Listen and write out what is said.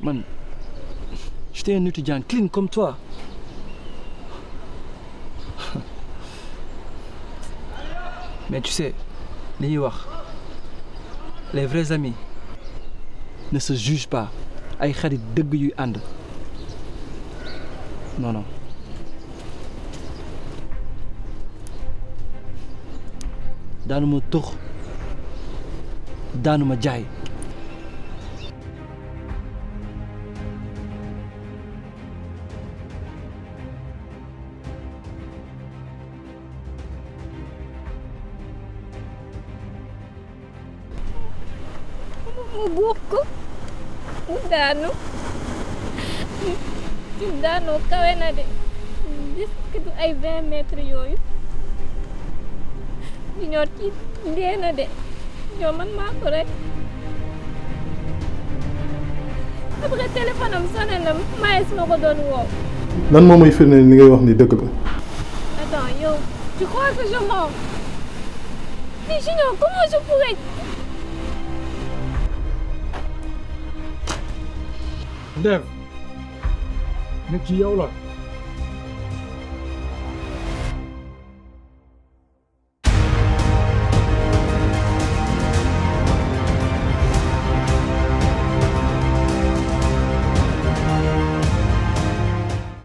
man j'étais un étudiant clean comme toi. Mais tu sais li ñuy wax les vrais amis ne se jugent pas ay xarit dëgg yuy ànd non non. daanuma tux daanuma jaay. mu buux ko mu daanu ci daanoo kawe na de gis du ay 20 mètres yooyu di ñoo ci dee na de ñoo man maa ko rek après téléphone am sonné na maes ma ko doon woow. lan moo may firndeel li ngay wax ni dëgg la. Attends yow tu crois que je mens? Mais Junior comment je pourrais. Ndev nit ci yow la.